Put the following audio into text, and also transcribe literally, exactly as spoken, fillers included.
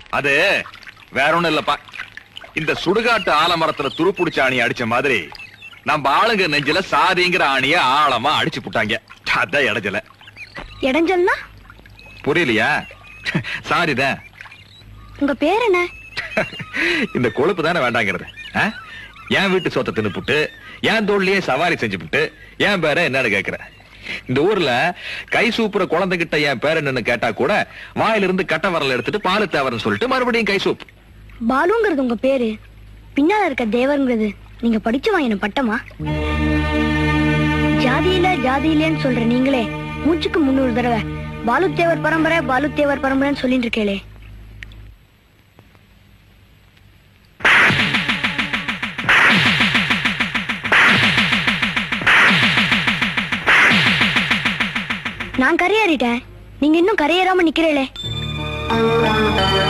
அது வேற ஒண்ணும் இல்லப்பா. இந்த சுடுகாட்டு ஆலமரத்துல துருப்புடிச்ச ஆணியை அடிச்ச மாதிரி நம்ம ஆளுங்க நெஞ்சில சாதிங்கிற ஆணிய ஆழமா அடிச்சு புட்டாங்க. அதான் இடைஞ்சல. இடைஞ்சல்னா புரியலையா? சாரிதான். உங்க பேர் என்ன? இந்த கொழுப்பு தானே வேண்டாங்கிறது. என் வீட்டு சொத்தை தின்னுப்புட்டு என் தோல்லையே சவாரி செஞ்சு விட்டு என் பேர என்னன்னு கேக்குற. இந்த ஊர்ல கை சூப்புற குழந்தைகிட்ட என் பேர் என்னன்னு கேட்டா கூட வாயிலிருந்து கட்ட வரல எடுத்துட்டு பாலு தேவர்னு சொல்லிட்டு மறுபடியும் கை சூப். பாலுங்கிறது உங்க பேரு, பின்னால இருக்க தேவர்ங்கிறது நீங்க படிச்சு வாங்கின பட்டமா? ஜாதியில ஜாதியிலேன்னு சொல்ற நீங்களே மூச்சுக்கு முன்னூறு தடவை பாலு தேவர் பரம்பரை பாலு தேவர் பரம்பரைன்னு சொல்லிட்டு இருக்கேளே. நான் கரையேறிட்டேன், நீங்க இன்னும் கரையேறாம நிக்கிறீங்களே.